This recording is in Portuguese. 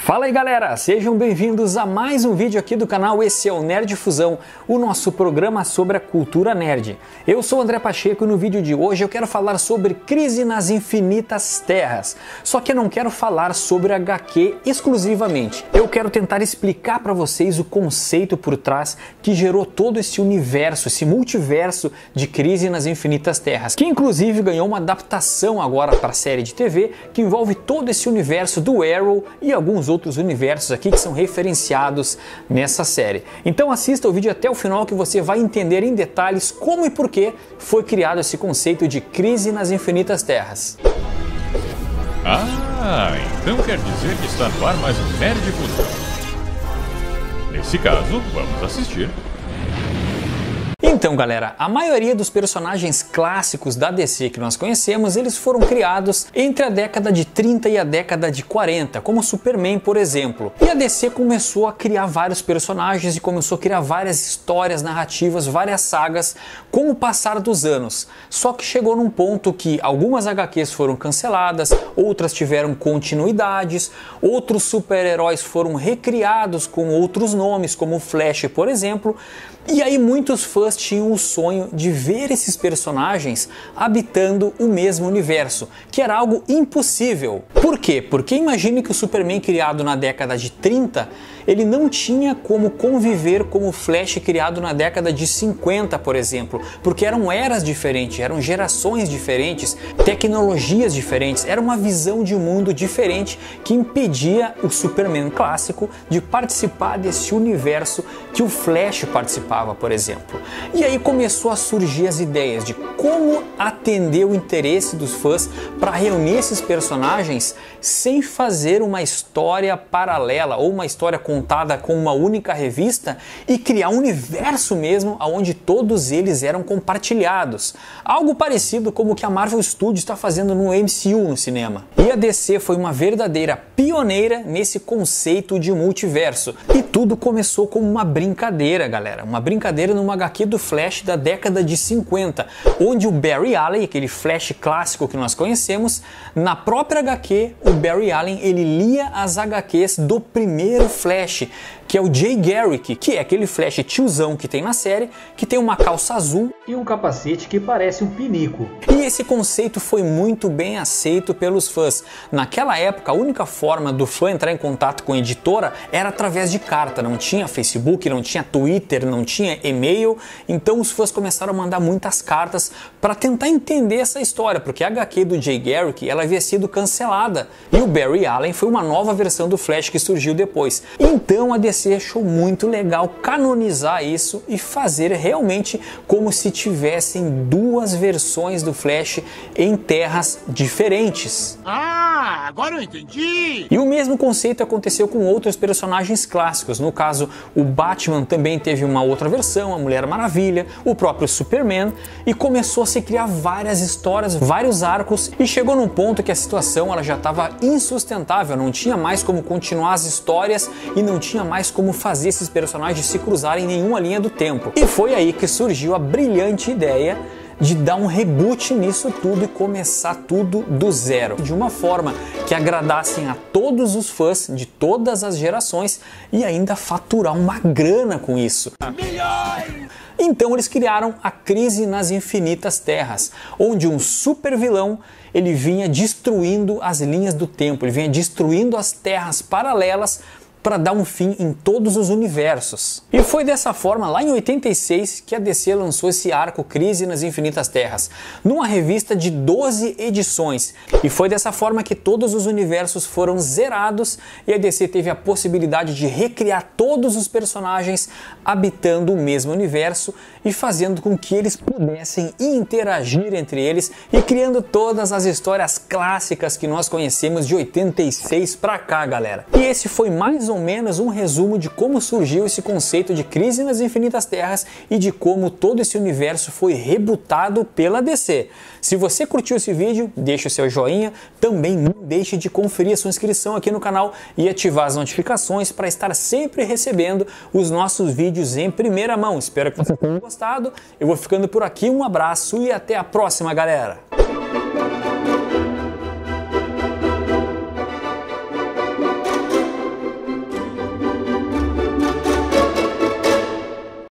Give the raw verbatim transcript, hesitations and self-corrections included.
Fala aí galera, sejam bem-vindos a mais um vídeo aqui do canal. Esse é o Nerd Fusão, o nosso programa sobre a cultura nerd. Eu sou o André Pacheco e no vídeo de hoje eu quero falar sobre Crise nas Infinitas Terras. Só que eu não quero falar sobre agá quê exclusivamente. Eu quero tentar explicar para vocês o conceito por trás que gerou todo esse universo, esse multiverso de Crise nas Infinitas Terras, que inclusive ganhou uma adaptação agora para a série de T V que envolve todo esse universo do Arrow e alguns outros outros universos aqui que são referenciados nessa série. Então assista o vídeo até o final que você vai entender em detalhes como e por que foi criado esse conceito de Crise nas Infinitas Terras. Ah, então quer dizer que está no ar mais um Nerd Fusão. Nesse caso, vamos assistir. Então galera, a maioria dos personagens clássicos da D C que nós conhecemos, eles foram criados entre a década de trinta e a década de quarenta, como Superman, por exemplo. E a D C começou a criar vários personagens e começou a criar várias histórias narrativas, várias sagas com o passar dos anos. Só que chegou num ponto que algumas agá quês foram canceladas, outras tiveram continuidades, outros super-heróis foram recriados com outros nomes, como o Flash, por exemplo. E aí muitos fãs tinham o sonho de ver esses personagens habitando o mesmo universo, que era algo impossível. Por quê? Porque imagine que o Superman criado na década de trinta, ele não tinha como conviver com o Flash criado na década de cinquenta, por exemplo, porque eram eras diferentes, eram gerações diferentes, tecnologias diferentes, era uma visão de mundo diferente que impedia o Superman clássico de participar desse universo que o Flash participava, por exemplo. E aí começou a surgir as ideias de como atender o interesse dos fãs para reunir esses personagens sem fazer uma história paralela ou uma história contada com uma única revista e criar um universo mesmo onde todos eles eram compartilhados. Algo parecido como o que a Marvel Studios está fazendo no M C U no cinema. E a D C foi uma verdadeira pioneira nesse conceito de multiverso. E tudo começou como uma brincadeira, galera. Uma brincadeira numa agá quê do Flash da década de cinquenta, onde o Barry Allen, aquele Flash clássico que nós conhecemos, na própria agá quê, o Barry Allen ele lia as agá quês do primeiro Flash, que é o Jay Garrick, que é aquele Flash tiozão que tem na série, que tem uma calça azul e um capacete que parece um pinico. E esse conceito foi muito bem aceito pelos fãs. Naquela época, a única forma do fã entrar em contato com a editora era através de carta. Não tinha Facebook, não tinha Twitter, não tinha e-mail. Então os fãs começaram a mandar muitas cartas para tentar entender essa história, porque a agá quê do Jay Garrick ela havia sido cancelada e o Barry Allen foi uma nova versão do Flash que surgiu depois. Então a D C achou muito legal canonizar isso e fazer realmente como se tivessem duas versões do Flash em terras diferentes. Ah, agora eu entendi! E o mesmo conceito aconteceu com outros personagens clássicos. No caso, o Batman também teve uma outra versão, a Mulher Maravilha, o próprio Superman, e começou a se criar várias histórias, vários arcos, e chegou num ponto que a situação ela já estava insustentável, não tinha mais como continuar as histórias e não tinha mais como fazer esses personagens se cruzarem em nenhuma linha do tempo. E foi aí que surgiu a brilhante ideia de dar um reboot nisso tudo e começar tudo do zero, de uma forma que agradassem a todos os fãs de todas as gerações e ainda faturar uma grana com isso. Milhões! Então eles criaram a Crise nas Infinitas Terras, onde um super vilão ele vinha destruindo as linhas do tempo, ele vinha destruindo as terras paralelas para dar um fim em todos os universos. E foi dessa forma, lá em oitenta e seis, que a D C lançou esse arco Crise nas Infinitas Terras, numa revista de doze edições. E foi dessa forma que todos os universos foram zerados e a D C teve a possibilidade de recriar todos os personagens habitando o mesmo universo e fazendo com que eles pudessem interagir entre eles e criando todas as histórias clássicas que nós conhecemos de oitenta e seis pra cá, galera. E esse foi mais ou menos um resumo de como surgiu esse conceito de Crise nas Infinitas Terras e de como todo esse universo foi rebutado pela D C. Se você curtiu esse vídeo, deixa o seu joinha, também não deixe de conferir a sua inscrição aqui no canal e ativar as notificações para estar sempre recebendo os nossos vídeos em primeira mão. Espero que você tenha gostado, eu vou ficando por aqui, um abraço e até a próxima, galera!